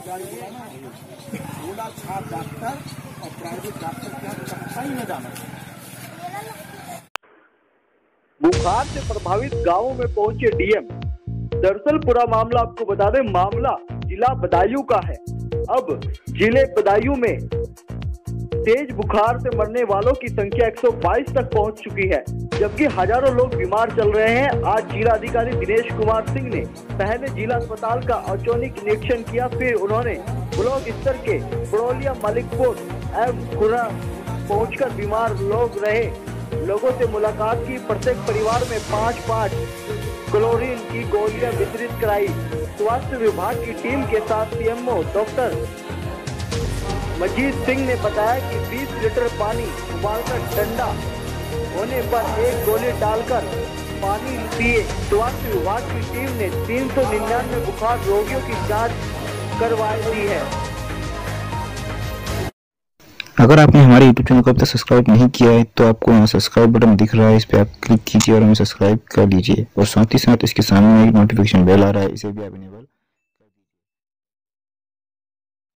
थोड़ा छाप डॉक्टर और प्राइवेट डॉक्टर के यहाँ सफाई में जाना। बुखार से प्रभावित गांवों में पहुंचे डीएम। दरअसल पूरा मामला आपको बता दें, मामला जिला बदायूं का है। अब जिले बदायूं में तेज बुखार से मरने वालों की संख्या 122 तक पहुंच चुकी है, जबकि हजारों लोग बीमार चल रहे हैं। आज जिला अधिकारी दिनेश कुमार सिंह ने पहले जिला अस्पताल का औचौनिक निरीक्षण किया, फिर उन्होंने ब्लॉक स्तर के बड़ौलिया, मालिकपुर एवं खुरा पहुंचकर बीमार लोगों से मुलाकात की। प्रत्येक परिवार में 5-5 क्लोरीन की गोलियां वितरित कराई। स्वास्थ्य विभाग की टीम के साथ सीएमओ डॉक्टर मजीद सिंह ने बताया कि 20 लीटर पानी उबालकर ठंडा होने पर एक गोली डालकर पानी पिए। स्वास्थ्य विभाग की टीम ने 399 बुखार रोगियों की जांच करवाई दी है। अगर आपने हमारे YouTube चैनल को अब तक सब्सक्राइब नहीं किया है तो आपको यहाँ सब्सक्राइब बटन दिख रहा है, इस पर आप क्लिक कीजिए और हमें सब्सक्राइब कर लीजिए। और साथ ही साथ इसके सामने एक नोटिफिकेशन बेल आ रहा है, इसे भी आप इनेबल